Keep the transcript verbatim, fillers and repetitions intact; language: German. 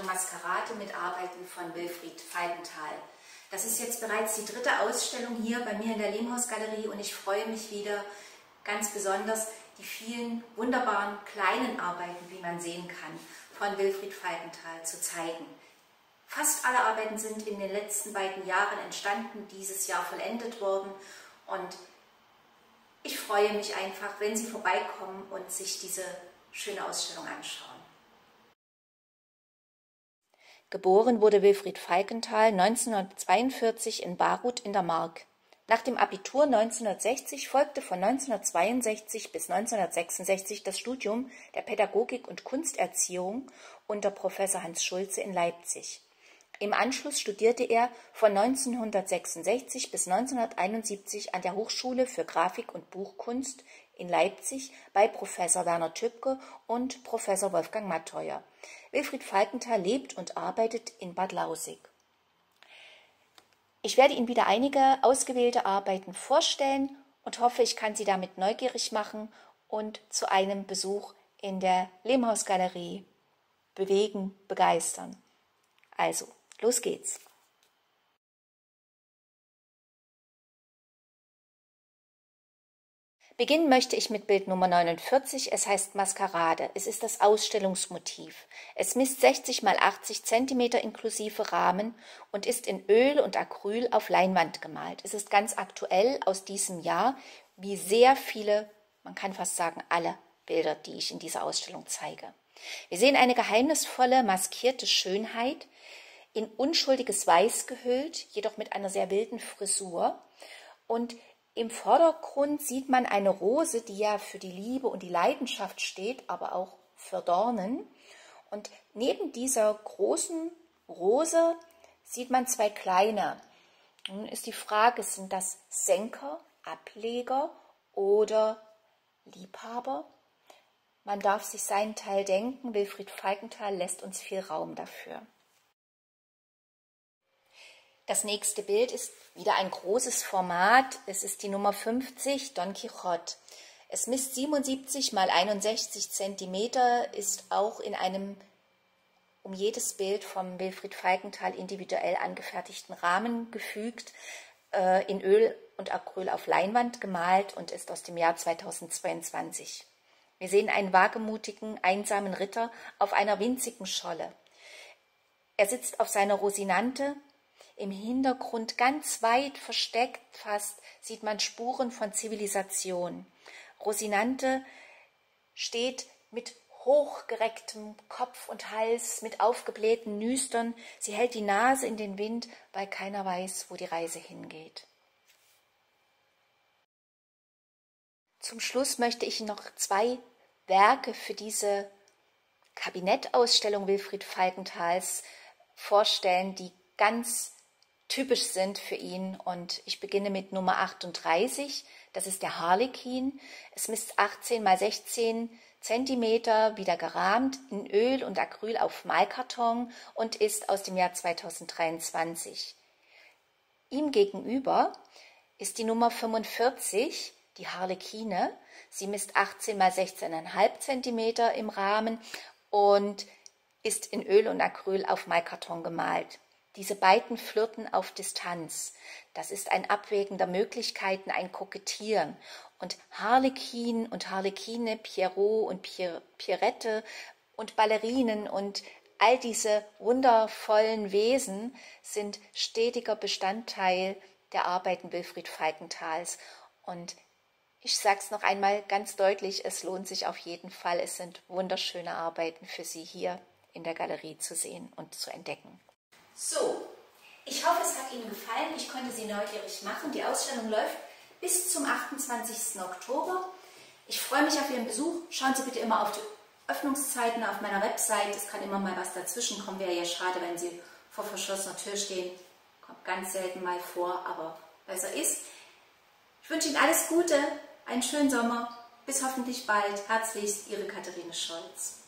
Ausstellung Maskerade mit Arbeiten von Wilfried Falkenthal. Das ist jetzt bereits die dritte Ausstellung hier bei mir in der Lehmhaus-Galerie und ich freue mich wieder ganz besonders, die vielen wunderbaren kleinen Arbeiten, wie man sehen kann, von Wilfried Falkenthal zu zeigen. Fast alle Arbeiten sind in den letzten beiden Jahren entstanden, dieses Jahr vollendet worden und ich freue mich einfach, wenn Sie vorbeikommen und sich diese schöne Ausstellung anschauen. Geboren wurde Wilfried Falkenthal neunzehnhundertzweiundvierzig in Baruth in der Mark. Nach dem Abitur neunzehnhundertsechzig folgte von neunzehnhundertzweiundsechzig bis neunzehnhundertsechsundsechzig das Studium der Pädagogik und Kunsterziehung unter Professor Hans Schulze in Leipzig. Im Anschluss studierte er von neunzehnhundertsechsundsechzig bis neunzehnhunderteinundsiebzig an der Hochschule für Grafik und Buchkunst in Leipzig bei Professor Werner Töpke und Professor Wolfgang Matteuer. Wilfried Falkenthal lebt und arbeitet in Bad Lausick. Ich werde Ihnen wieder einige ausgewählte Arbeiten vorstellen und hoffe, ich kann Sie damit neugierig machen und zu einem Besuch in der Lehmhaus-Galerie bewegen, begeistern. Also, los geht's! Beginnen möchte ich mit Bild Nummer neunundvierzig, es heißt Maskerade. Es ist das Ausstellungsmotiv. Es misst sechzig mal achtzig Zentimeter inklusive Rahmen und ist in Öl und Acryl auf Leinwand gemalt. Es ist ganz aktuell aus diesem Jahr, wie sehr viele, man kann fast sagen alle Bilder, die ich in dieser Ausstellung zeige. Wir sehen eine geheimnisvolle, maskierte Schönheit, in unschuldiges Weiß gehüllt, jedoch mit einer sehr wilden Frisur. Und im Vordergrund sieht man eine Rose, die ja für die Liebe und die Leidenschaft steht, aber auch für Dornen. Und neben dieser großen Rose sieht man zwei kleine. Nun ist die Frage, sind das Senker, Ableger oder Liebhaber? Man darf sich seinen Teil denken, Wilfried Falkenthal lässt uns viel Raum dafür. Das nächste Bild ist wieder ein großes Format. Es ist die Nummer fünfzig, Don Quixote. Es misst siebenundsiebzig mal einundsechzig Zentimeter, ist auch in einem um jedes Bild vom Wilfried Falkenthal individuell angefertigten Rahmen gefügt, äh, in Öl und Acryl auf Leinwand gemalt und ist aus dem Jahr zweitausendzweiundzwanzig. Wir sehen einen wagemutigen, einsamen Ritter auf einer winzigen Scholle. Er sitzt auf seiner Rosinante. Im Hintergrund, ganz weit versteckt fast, sieht man Spuren von Zivilisation. Rosinante steht mit hochgerecktem Kopf und Hals, mit aufgeblähten Nüstern. Sie hält die Nase in den Wind, weil keiner weiß, wo die Reise hingeht. Zum Schluss möchte ich noch zwei Werke für diese Kabinettausstellung Wilfried Falkenthals vorstellen, die ganz typisch sind für ihn, und ich beginne mit Nummer achtunddreißig, das ist der Harlekin. Es misst achtzehn mal sechzehn Zentimeter, wieder gerahmt in Öl und Acryl auf Malkarton und ist aus dem Jahr zweitausenddreiundzwanzig. Ihm gegenüber ist die Nummer fünfundvierzig, die Harlekine. Sie misst achtzehn mal sechzehn Komma fünf Zentimeter im Rahmen und ist in Öl und Acryl auf Malkarton gemalt. Diese beiden flirten auf Distanz. Das ist ein Abwägen der Möglichkeiten, ein Kokettieren. Und Harlekin und Harlekine, Pierrot und Pier Pierrette und Ballerinen und all diese wundervollen Wesen sind stetiger Bestandteil der Arbeiten Wilfried Falkenthals. Und ich sage es noch einmal ganz deutlich, es lohnt sich auf jeden Fall. Es sind wunderschöne Arbeiten für Sie hier in der Galerie zu sehen und zu entdecken. So, ich hoffe, es hat Ihnen gefallen. Ich konnte Sie neugierig machen. Die Ausstellung läuft bis zum achtundzwanzigsten Oktober. Ich freue mich auf Ihren Besuch. Schauen Sie bitte immer auf die Öffnungszeiten auf meiner Website. Es kann immer mal was dazwischen kommen. Wäre ja schade, wenn Sie vor verschlossener Tür stehen. Kommt ganz selten mal vor, aber besser ist. Ich wünsche Ihnen alles Gute, einen schönen Sommer. Bis hoffentlich bald. Herzlichst, Ihre Katharine Scholz.